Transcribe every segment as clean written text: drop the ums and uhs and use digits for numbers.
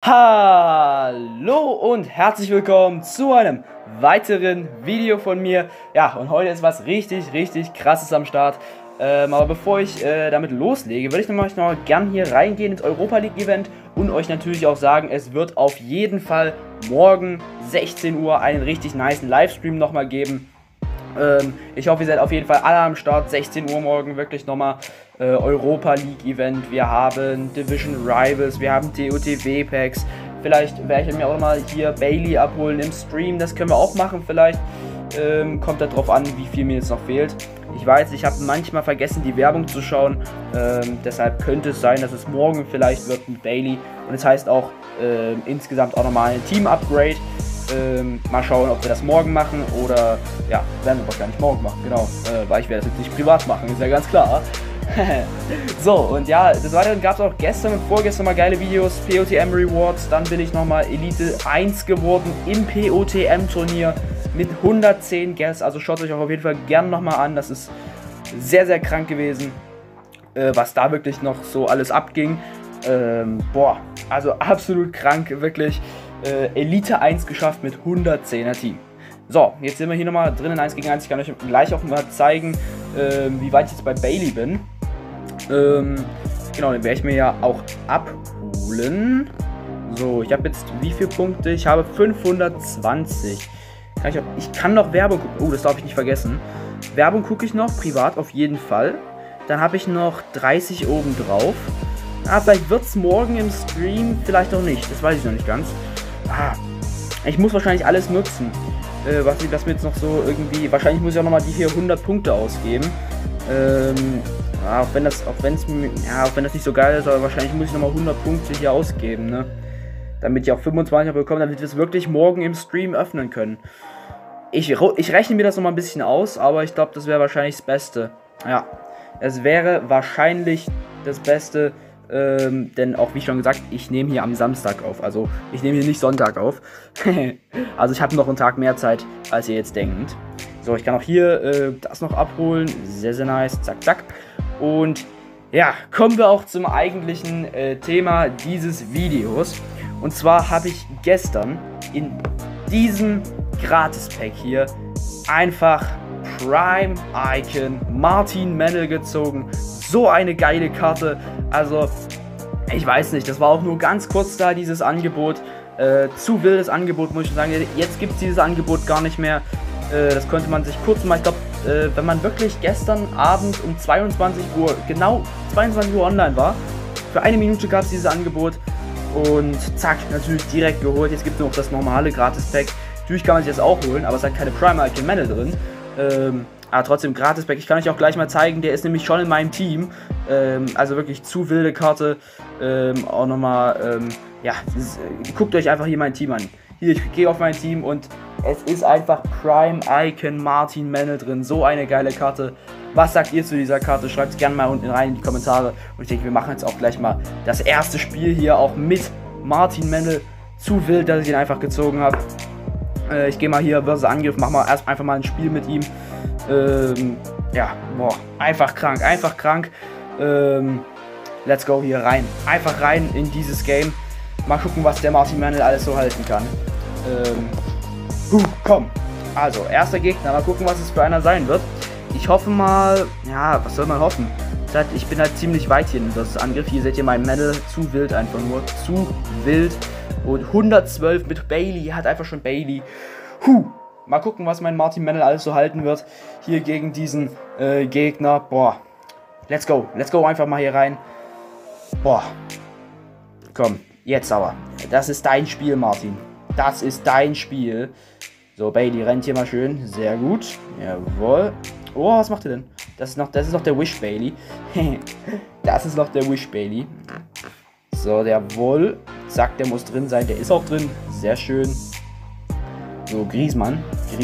Hallo und herzlich willkommen zu einem weiteren Video von mir. Ja, und heute ist was richtig krasses am Start. Aber bevor ich damit loslege, würde ich noch gern hier reingehen ins Europa League Event und euch natürlich auch sagen, es wird auf jeden Fall morgen 16 Uhr einen richtig nicen Livestream nochmal geben. Ich hoffe, ihr seid auf jeden Fall alle am Start. 16 Uhr morgen wirklich nochmal Europa League Event. Wir haben Division Rivals, wir haben TOTW Packs. Vielleicht werde ich mir auch mal hier Bailey abholen im Stream. Das können wir auch machen vielleicht. Kommt darauf an, wie viel mir jetzt noch fehlt. Ich weiß, ich habe manchmal vergessen, die Werbung zu schauen. Deshalb könnte es sein, dass es morgen vielleicht wird mit Bailey. Und es heißt auch insgesamt auch nochmal ein Team-Upgrade. Mal schauen, ob wir das morgen machen oder ja, werden wir wahrscheinlich morgen machen, genau, weil ich werde das jetzt nicht privat machen, ist ja ganz klar. So, und ja, des Weiteren gab es auch gestern und vorgestern mal geile Videos, POTM Rewards, dann bin ich nochmal Elite 1 geworden im POTM Turnier mit 110 Guests, also schaut euch auch auf jeden Fall gerne nochmal an, das ist sehr krank gewesen, was da wirklich noch so alles abging. Boah, also absolut krank, wirklich. Elite 1 geschafft mit 110er Team. So, jetzt sind wir hier nochmal drin in 1 gegen 1. Ich kann euch gleich auch mal zeigen, wie weit ich jetzt bei Bailey bin. Genau, den werde ich mir ja auch abholen. So, ich habe jetzt wie viele Punkte? Ich habe 520. Ich kann noch Werbung gucken. Oh, das darf ich nicht vergessen. Werbung gucke ich noch, privat auf jeden Fall. Dann habe ich noch 30 oben drauf. Vielleicht wird es morgen im Stream, vielleicht auch nicht. Das weiß ich noch nicht ganz. Ich muss wahrscheinlich alles nutzen, was mir jetzt noch so irgendwie, wahrscheinlich muss ich auch nochmal die hier 100 Punkte ausgeben, auch wenn das nicht so geil ist, aber wahrscheinlich muss ich nochmal 100 Punkte hier ausgeben, ne, damit ich auch 25 bekomme, damit wir es wirklich morgen im Stream öffnen können. Ich rechne mir das nochmal ein bisschen aus, aber ich glaube, das wäre wahrscheinlich das Beste, ja, es wäre wahrscheinlich das Beste. Denn auch wie schon gesagt, ich nehme hier am Samstag auf, also ich nehme hier nicht Sonntag auf. Also ich habe noch einen Tag mehr Zeit, als ihr jetzt denkt. So, ich kann auch hier das noch abholen, sehr nice, zack. Und ja, kommen wir auch zum eigentlichen Thema dieses Videos. Und zwar habe ich gestern in diesem Gratis-Pack hier einfach Prime Icon Martin Mennel gezogen. So eine geile Karte. Also, ich weiß nicht, das war auch nur ganz kurz da, dieses Angebot. Zu wildes Angebot, muss ich schon sagen. Jetzt gibt es dieses Angebot gar nicht mehr. Das konnte man sich kurz mal, ich glaube, wenn man wirklich gestern Abend um 22 Uhr, genau 22 Uhr online war, für eine Minute gab es dieses Angebot. Und zack, natürlich direkt geholt. Jetzt gibt es noch das normale Gratis-Pack. Natürlich kann man sich das auch holen, aber es hat keine Prime Icon Mennel drin. Aber trotzdem Gratis-Pack. Ich kann euch auch gleich mal zeigen, der ist nämlich schon in meinem Team. Also wirklich zu wilde Karte. Auch nochmal, ja, guckt euch einfach hier mein Team an. Hier, ich gehe auf mein Team und es ist einfach Prime Icon Martin Mennel drin. So eine geile Karte. Was sagt ihr zu dieser Karte? Schreibt es gerne mal unten rein in die Kommentare. Und ich denke, wir machen jetzt auch gleich mal das erste Spiel hier auch mit Martin Mennel. Zu wild, dass ich ihn einfach gezogen habe. Ich gehe mal hier versus Angriff, machen wir erst einfach mal ein Spiel mit ihm. Ja, boah, einfach krank. Let's go hier rein. Einfach rein in dieses Game. Mal gucken, was der Martin Mennel alles so halten kann. Komm. Also, erster Gegner. Mal gucken, was es für einer sein wird. Ich hoffe mal, ja, was soll man hoffen? Ich bin halt ziemlich weit hier in das Angriff. Hier seht ihr meinen Mennel. Zu wild einfach nur. Zu wild. Und 112 mit Bailey. Hat einfach schon Bailey. Mal gucken, was mein Martin Mennel alles so halten wird. Hier gegen diesen Gegner. Boah. Let's go. Let's go einfach mal hier rein. Boah. Komm. Jetzt aber. Das ist dein Spiel, Martin. Das ist dein Spiel. So, Bailey rennt hier mal schön. Sehr gut. Jawohl. Oh, was macht ihr denn? Das ist noch der Wish Bailey. Das ist noch der Wish Bailey. So, jawohl. Zack, der muss drin sein. Der ist auch drin. Sehr schön. So, Griezmann,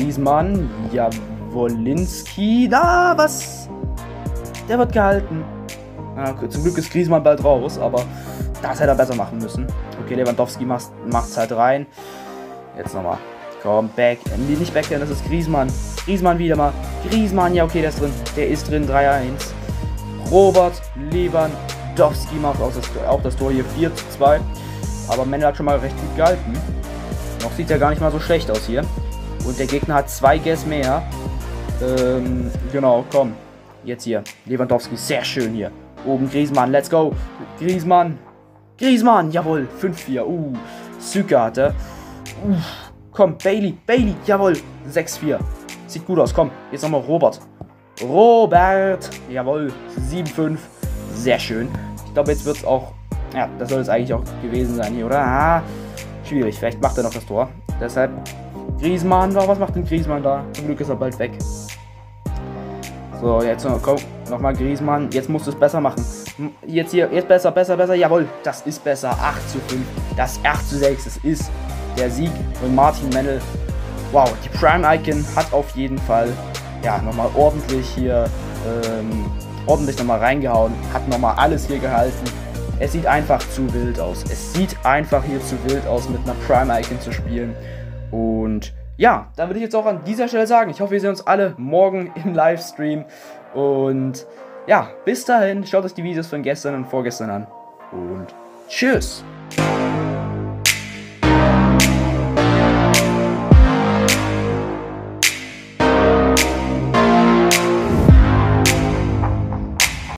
Jawolinski. Da, was? Der wird gehalten. Zum Glück ist Griezmann bald raus, aber das hätte er besser machen müssen. Okay, Lewandowski macht's halt rein. Jetzt nochmal. Komm, back. Nicht backhand, das ist Griezmann. Griezmann wieder mal. Griezmann, ja, okay, der ist drin. Der ist drin, 3-1. Robert Lewandowski macht auch das Tor hier, 4:2. Aber Mendel hat schon mal recht gut gehalten. Noch sieht er gar nicht mal so schlecht aus hier. Und der Gegner hat 2 Gas mehr. Genau, komm. Jetzt hier. Lewandowski, sehr schön hier. Oben Griezmann, let's go. Griezmann, jawohl. 5-4. Süker hatte. Komm, Bailey, jawohl. 6-4. Sieht gut aus, komm. Jetzt nochmal Robert, jawohl. 7-5. Sehr schön. Ich glaube, jetzt wird es auch. Ja, das soll es eigentlich auch gewesen sein hier, oder? Schwierig, vielleicht macht er noch das Tor. Deshalb Griezmann, was macht denn Griezmann da? Zum Glück ist er bald weg. So, jetzt nochmal Griezmann. Jetzt musst du es besser machen. Jetzt besser. Jawohl, das ist besser. 8-5. Das 8-6. Das ist der Sieg von Martin Mendel. Wow, die Prime-Icon hat auf jeden Fall, ja, nochmal ordentlich hier, nochmal reingehauen. Hat nochmal alles hier gehalten. Es sieht einfach zu wild aus. Es sieht einfach hier zu wild aus, mit einer Prime-Icon zu spielen. Und ja, dann würde ich jetzt auch an dieser Stelle sagen, ich hoffe, wir sehen uns alle morgen im Livestream. Und ja, bis dahin, schaut euch die Videos von gestern und vorgestern an. Und tschüss!